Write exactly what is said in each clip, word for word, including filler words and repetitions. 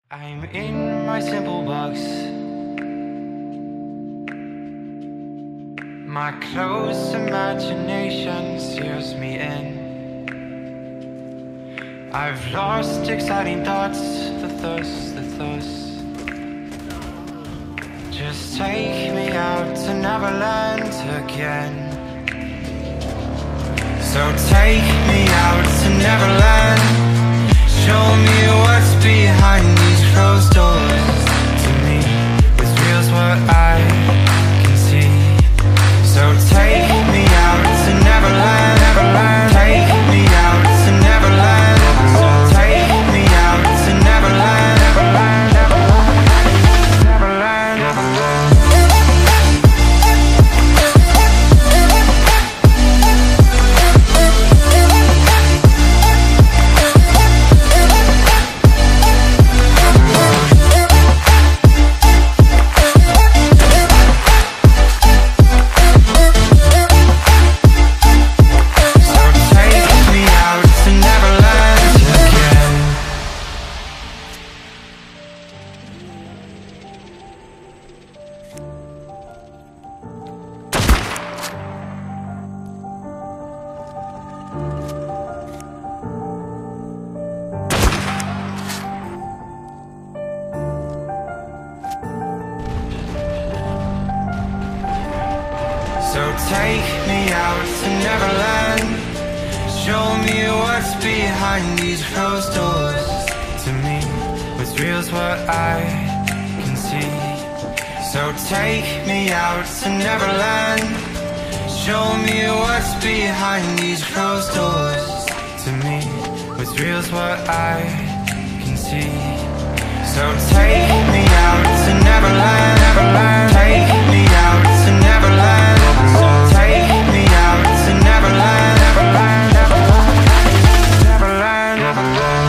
I'm in my simple box. My close imagination steers me in. I've lost exciting thoughts, the thirst, the thirst. Just take me out to Neverland again. So take me out to Neverland. Show me what's behind these closed doors. To me, this real's what I can see. So take me out to Neverland, Neverland. Take me out to Neverland. So take me out to Neverland, Neverland, Neverland, Neverland, Neverland. So take me out to Neverland. Show me what's behind these closed doors. To me, what's real's what I can see. So take me out to Neverland. Show me what's behind these closed doors. To me, what's real's what I can see. So take me out to Neverland, Neverland. Take me out to Neverland. Take me out to Neverland, Neverland, Neverland, Neverland, Neverland.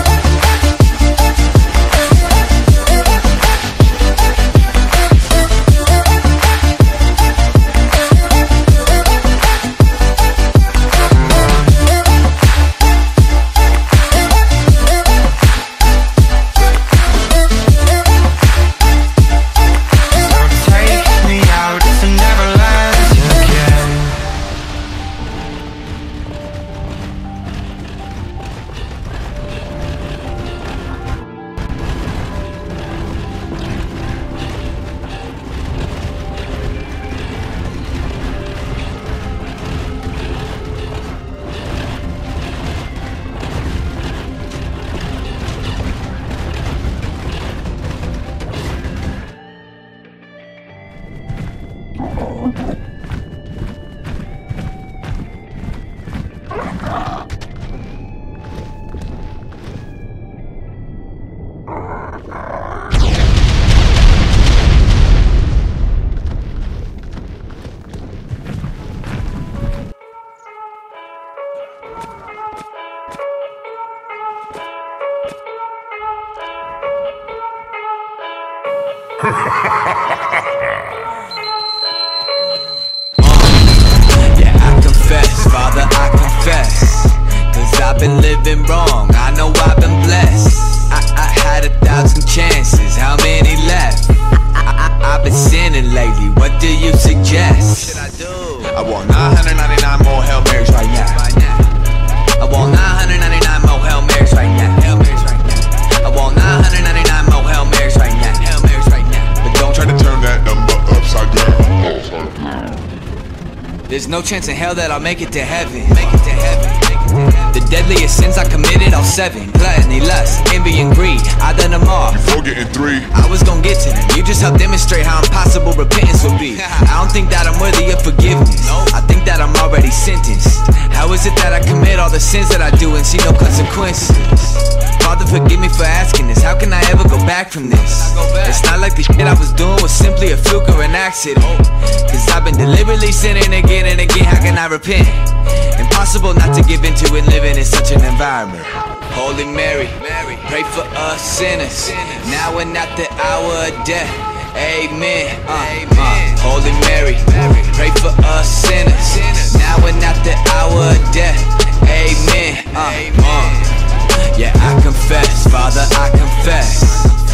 Yeah, I confess, Father, I confess. Cause I've been living wrong, I know I've been blessed. I, I had a thousand chances, how many left? I, I, I've been sinning lately, what do you suggest? What should I do? I want nine hundred ninety-nine more Hail Marys right now. I want nine hundred ninety-nine more Hail Marys right now. Hail Marys right now. I want nine hundred ninety-nine more Hail Marys right now. Hail Marys right now. But don't try to turn that number upside down. There's no chance in hell that I'll make it to heaven. Make it to heaven. The deadliest sins I committed, all seven. Gluttony, lust, envy, and greed, I done them all. Before getting three, I was gonna get to them. You just helped demonstrate how impossible repentance will be. I don't think that I'm worthy of forgiveness. I think that I'm already sentenced. How is it that I commit all the sins that I do and see no consequences? Father, forgive me for asking this. How can I ever go back from this? It's not like the shit I was doing was simply a fluke or an accident. Cause I've been deliberately sinning again and again. How can I repent? Impossible not to give into and living in such an environment. Holy Mary, pray for us sinners, now and at the hour of death. Amen. Uh, uh. Holy Mary, pray for us sinners, now and at the hour of death. Amen. Uh, uh. Yeah, I confess, Father, I confess.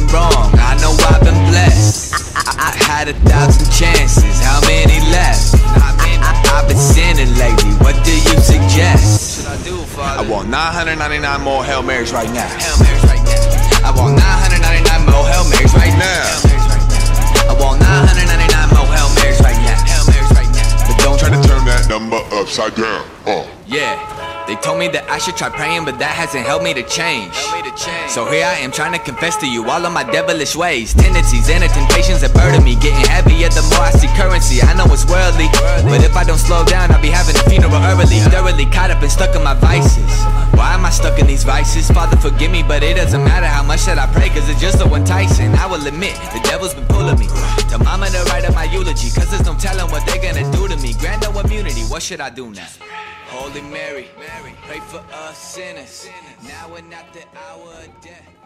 wrong, I know I've been blessed. I, I had a thousand chances, how many left? I, I, I've been sinning lately, what do you suggest? What should I do, Father? I want nine hundred ninety-nine more Hail Marys right now. Hail Marys right now. I want nine hundred ninety-nine more Hail Marys right now. I want nine hundred ninety-nine more Hail Marys right now. Hail Marys right now. But don't try to turn that number upside down. Oh. Yeah. They told me that I should try praying, but that hasn't helped me to change. So here I am trying to confess to you all of my devilish ways, tendencies and the temptations that burden me, getting heavier the more I see currency. I know it's worldly, but if I don't slow down, I'll be having a funeral early. Thoroughly caught up and stuck in my vices. Why am I stuck in these vices? Father, forgive me, but it doesn't matter how much that I pray, cause it's just so enticing. I will admit, the devil's been pulling me. Tell mama to write up my eulogy, cause there's no telling what they're gonna do to me. Grant no immunity, what should I do now? Holy Mary, Mary, pray for us sinners, now and at the hour of death.